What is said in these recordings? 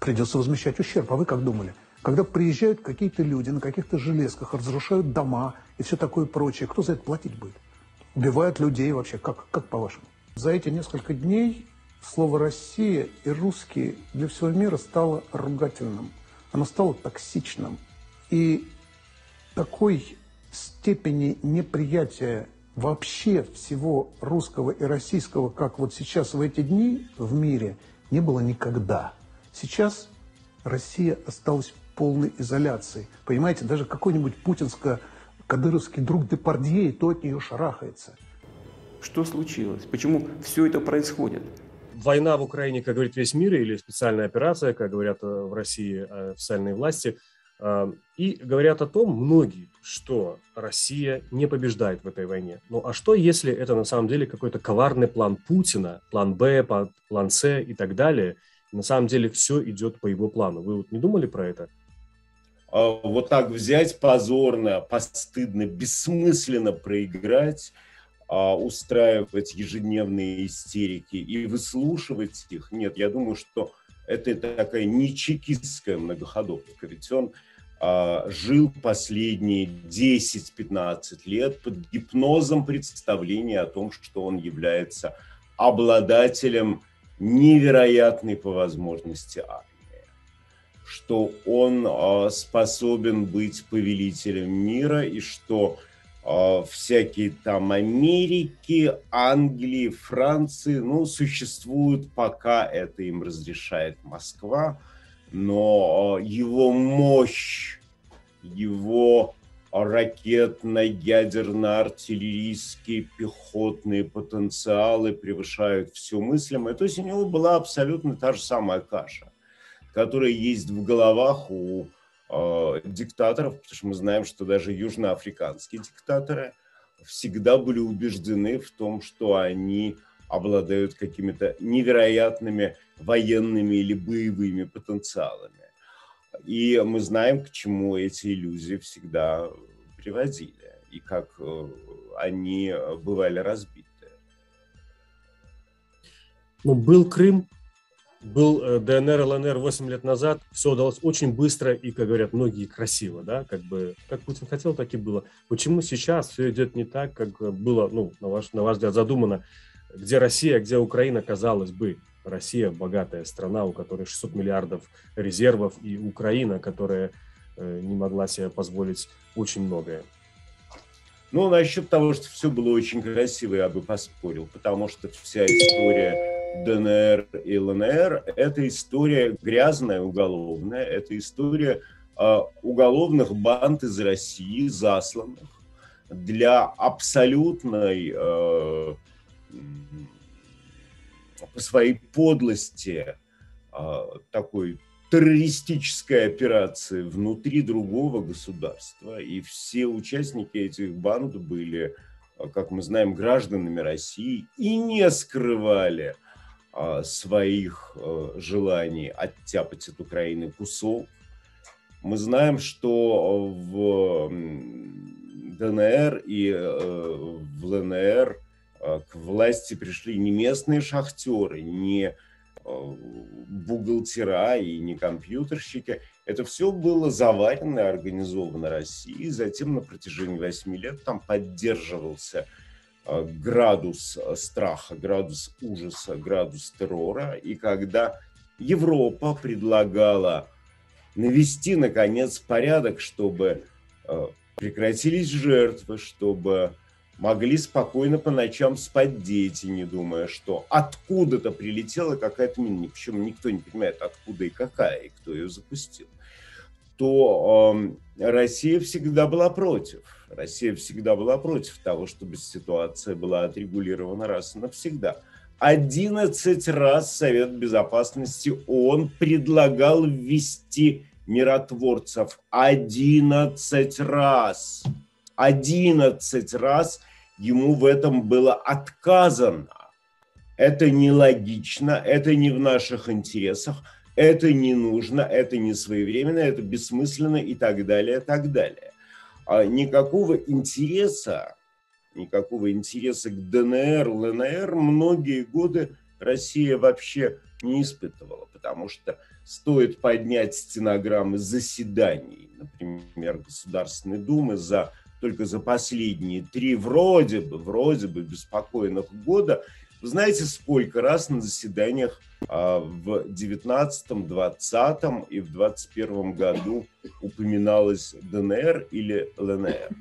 придется возмещать ущерб. А вы как думали? Когда приезжают какие-то люди на каких-то железках, разрушают дома и все такое прочее, кто за это платить будет? Убивают людей вообще. Как по-вашему? За эти несколько дней слово «Россия» и «русские» для всего мира стало ругательным. Оно стало токсичным. И такой степени неприятия вообще всего русского и российского, как вот сейчас в эти дни в мире, не было никогда. Сейчас Россия осталась в полной изоляции. Понимаете, даже какой-нибудь путинско-кадыровский друг Депардье, и то от нее шарахается. Что случилось? Почему все это происходит? Война в Украине, как говорит весь мир, или специальная операция, как говорят в России официальные власти, и говорят о том многие, что Россия не побеждает в этой войне. Ну а что, если это на самом деле какой-то коварный план Путина, план Б, план С и так далее? И на самом деле все идет по его плану. Вы вот не думали про это? Вот так взять позорно, постыдно, бессмысленно проиграть, устраивать ежедневные истерики и выслушивать их. Нет, я думаю, что это такая не чекистская многоходовка. Ведь он жил последние 10-15 лет под гипнозом представления о том, что он является обладателем невероятной по возможности армии, что он способен быть повелителем мира и что всякие там Америки, Англии, Франции, существуют, пока это им разрешает Москва, но его мощь, его ракетно-ядерно-артиллерийские пехотные потенциалы превышают все мыслимое. То есть у него была абсолютно та же самая каша, которая есть в головах у диктаторов, потому что мы знаем, что даже южноафриканские диктаторы всегда были убеждены в том, что они обладают какими-то невероятными военными или боевыми потенциалами. И мы знаем, к чему эти иллюзии всегда приводили и как они бывали разбиты. Ну, был Крым, был ДНР, ЛНР 8 лет назад, все удалось очень быстро и, как говорят многие, красиво, да, как Путин хотел, так и было. Почему сейчас все идет не так, как было, на ваш взгляд, задумано? Где Россия, где Украина, казалось бы? Россия богатая страна, у которой 600 миллиардов резервов, и Украина, которая не могла себе позволить очень многое. Насчет того, что все было очень красиво, я бы поспорил, потому что вся история ДНР и ЛНР – это история грязная, уголовная, это история уголовных банд из России, засланных для абсолютной по своей подлости такой террористической операции внутри другого государства. И все участники этих банд были, как мы знаем, гражданами России и не скрывали своих желаний оттяпать от Украины кусок. Мы знаем, что в ДНР и в ЛНР к власти пришли не местные шахтеры, не бухгалтера и не компьютерщики. Это все было заварено и организовано Россией. Затем на протяжении 8 лет там поддерживался градус страха, градус ужаса, градус террора. И когда Европа предлагала навести, наконец, порядок, чтобы прекратились жертвы, чтобы могли спокойно по ночам спать дети, не думая, что откуда-то прилетела какая-то мина, причем никто не понимает, откуда и какая, и кто ее запустил, то Россия всегда была против. Россия всегда была против того, чтобы ситуация была отрегулирована раз и навсегда. 11 раз Совет Безопасности ООН предлагал ввести миротворцев. 11 раз. 11 раз ему в этом было отказано. Это нелогично, это не в наших интересах, это не нужно, это не своевременно, это бессмысленно и так далее, и так далее. Никакого интереса к ДНР, ЛНР многие годы Россия вообще не испытывала, потому что стоит поднять стенограммы заседаний, например, Государственной Думы только за последние 3 вроде бы беспокойных года. Вы знаете, сколько раз на заседаниях в 19-м, 20-м и в 21-м году упоминалось ДНР или ЛНР?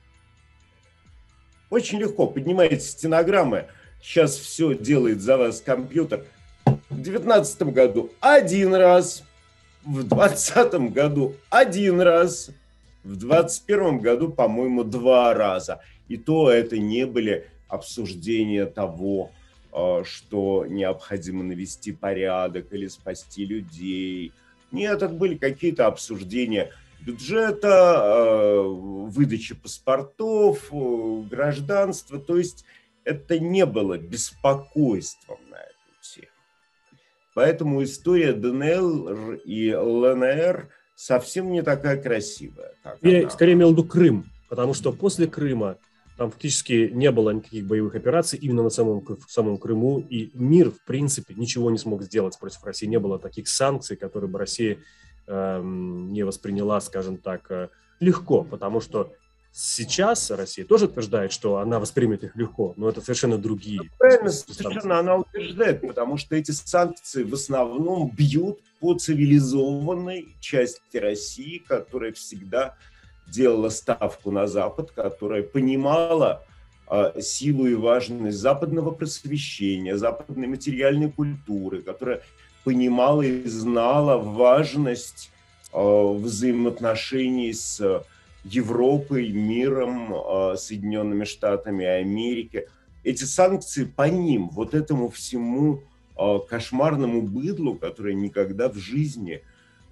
Очень легко. Поднимаете стенограммы. Сейчас все делает за вас компьютер. В 19-м году 1 раз, в 20-м году 1 раз, в 21-м году, по-моему, 2 раза. И то это не были обсуждения того, что необходимо навести порядок или спасти людей. Нет, это были какие-то обсуждения бюджета, выдачи паспортов, гражданства. То есть это не было беспокойством на эту тему. Поэтому история ДНР и ЛНР совсем не такая красивая. Я скорее имел в виду Крым, потому что после Крыма там фактически не было никаких боевых операций именно на самом Крыму, и мир, в принципе, ничего не смог сделать против России. Не было таких санкций, которые бы Россия не восприняла, скажем так, легко, потому что сейчас Россия тоже утверждает, что она воспримет их легко, но это совершенно другие. Правильно, совершенно она утверждает, потому что эти санкции в основном бьют по цивилизованной части России, которая всегда делала ставку на Запад, которая понимала силу и важность западного просвещения, западной материальной культуры, которая понимала и знала важность взаимоотношений с Европой, миром, Соединенными Штатами Америки. Эти санкции по ним, вот этому всему кошмарному быдлу, которое никогда в жизни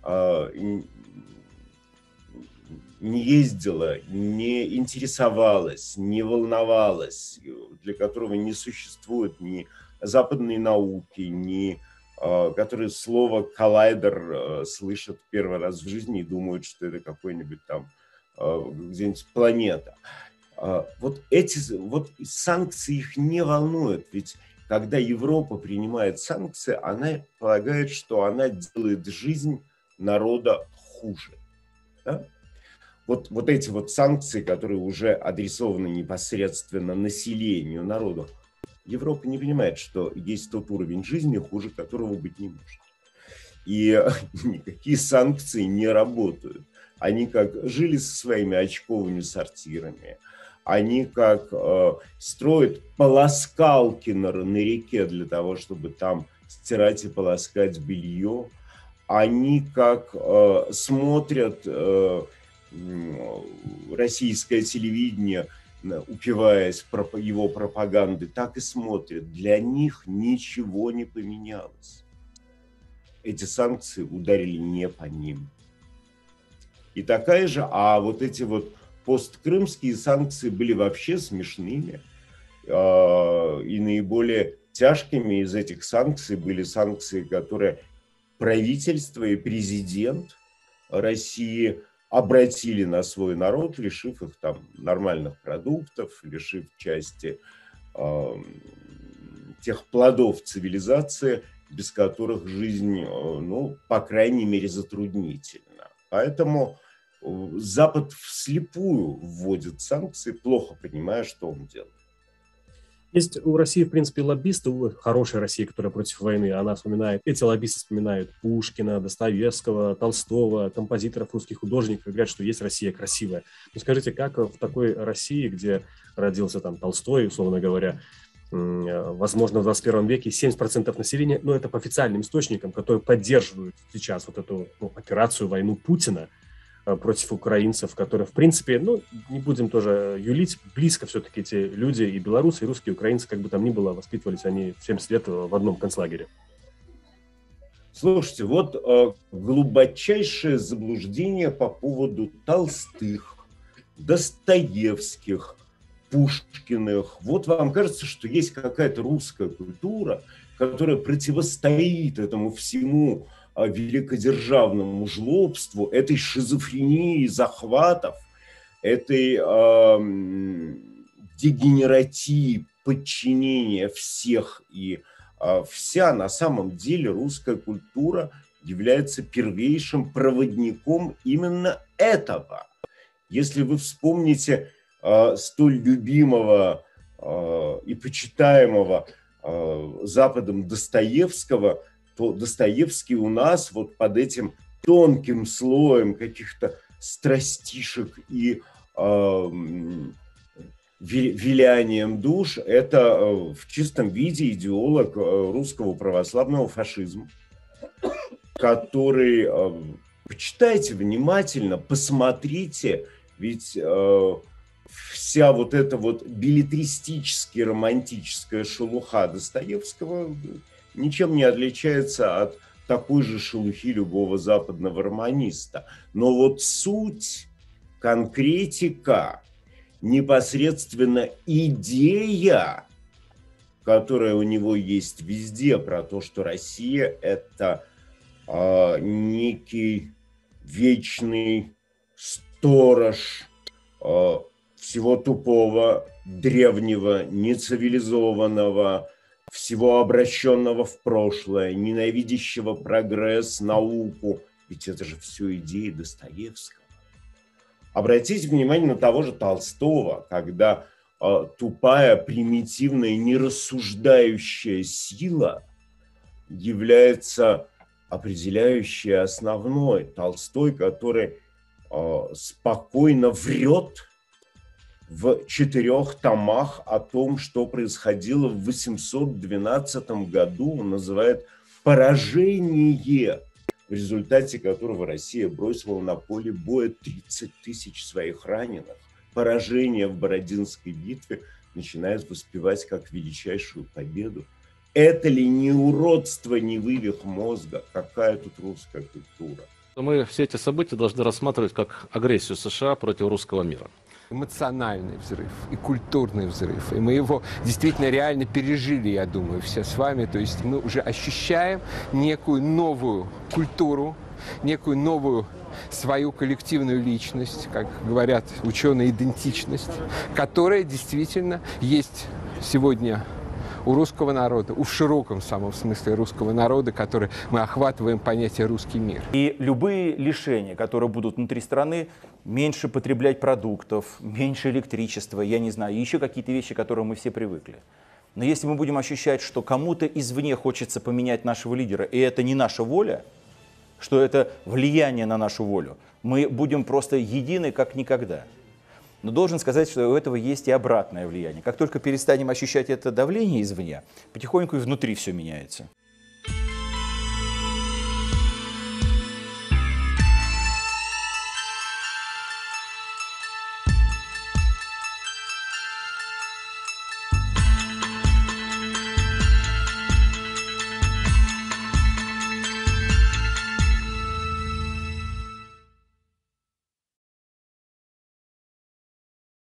не ездила, не интересовалась, не волновалась, для которого не существует ни западной науки, ни которые слово «коллайдер» слышат первый раз в жизни и думают, что это какой-нибудь там где-нибудь планета. Вот санкции их не волнуют, ведь когда Европа принимает санкции, она полагает, что она делает жизнь народа хуже. Да? Вот эти вот санкции, которые уже адресованы непосредственно населению, народу, Европа не понимает, что есть тот уровень жизни, хуже которого быть не может. И никакие санкции не работают. Они как жили со своими очковыми сортирами, они как строят полоскалки на реке для того, чтобы там стирать и полоскать белье, они как смотрят российское телевидение, упиваясь его пропагандой, так и смотрят. Для них ничего не поменялось. Эти санкции ударили не по ним. И такая же, а вот эти вот посткрымские санкции были вообще смешными. И наиболее тяжкими из этих санкций были санкции, которые правительство и президент России обратили на свой народ, лишив их там нормальных продуктов, лишив части тех плодов цивилизации, без которых жизнь, ну, по крайней мере, затруднительна. Поэтому Запад вслепую вводит санкции, плохо понимая, что он делает. Есть у России, в принципе, лоббисты, хорошая Россия, которая против войны, она вспоминает, эти лоббисты вспоминают Пушкина, Достоевского, Толстого, композиторов, русских художников, и говорят, что есть Россия красивая. Но скажите, как в такой России, где родился там Толстой, условно говоря, возможно, в 21 веке 70% населения, но это по официальным источникам, которые поддерживают сейчас вот эту операцию, войну Путина против украинцев, которые, в принципе, ну, не будем тоже юлить, близко все-таки эти люди, и белорусы, и русские, и украинцы, как бы там ни было, воспитывались они 70 лет в одном концлагере. Слушайте, вот глубочайшее заблуждение по поводу Толстых, Достоевских, Пушкиных. Вот вам кажется, что есть какая-то русская культура, которая противостоит этому всему великодержавному жлобству, этой шизофрении захватов, этой дегенератии подчинения всех и вся на самом деле русская культура является первейшим проводником именно этого. Если вы вспомните столь любимого и почитаемого Западом Достоевского, то Достоевский у нас вот под этим тонким слоем каких-то страстишек и вилянием душ, это в чистом виде идеолог русского православного фашизма, который, почитайте внимательно, посмотрите, ведь вся вот эта вот беллетристически романтическая шелуха Достоевского ничем не отличается от такой же шелухи любого западного романиста. Но вот суть, конкретика, непосредственно идея, которая у него есть везде, про то, что Россия – это некий вечный сторож всего тупого, древнего, нецивилизованного, всего обращенного в прошлое, ненавидящего прогресс, науку. Ведь это же все идеи Достоевского. Обратите внимание на того же Толстого, когда тупая, примитивная, нерассуждающая сила является определяющей, основной. Толстой, который спокойно врет в 4 томах о том, что происходило в 812 году, он называет поражение, в результате которого Россия бросила на поле боя 30 тысяч своих раненых. Поражение в Бородинской битве начинает воспевать как величайшую победу. Это ли не уродство, не вывих мозга? Какая тут русская культура? Мы все эти события должны рассматривать как агрессию США против русского мира. Эмоциональный взрыв и культурный взрыв. И мы его действительно реально пережили, я думаю, все с вами. То есть мы уже ощущаем некую новую культуру, некую новую свою коллективную личность, как говорят ученые, идентичность, которая действительно есть сегодня у русского народа, в широком самом смысле русского народа, который мы охватываем понятие «русский мир». И любые лишения, которые будут внутри страны, меньше потреблять продуктов, меньше электричества, я не знаю, еще какие-то вещи, к которым мы все привыкли. Но если мы будем ощущать, что кому-то извне хочется поменять нашего лидера, и это не наша воля, что это влияние на нашу волю, мы будем просто едины как никогда. Но должен сказать, что у этого есть и обратное влияние. Как только перестанем ощущать это давление извне, потихоньку и внутри все меняется.